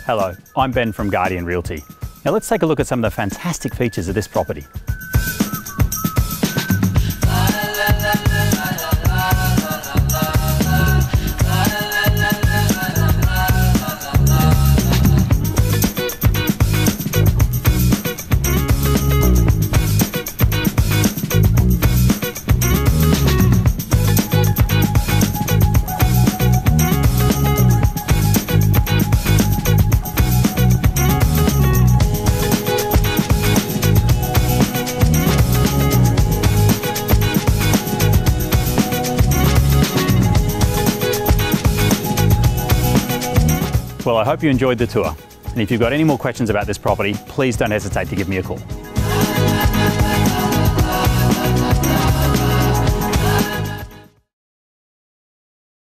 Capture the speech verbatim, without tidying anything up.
Hello, I'm Ben from Guardian Realty. Now let's take a look at some of the fantastic features of this property. Well, I hope you enjoyed the tour. And if you've got any more questions about this property, please don't hesitate to give me a call.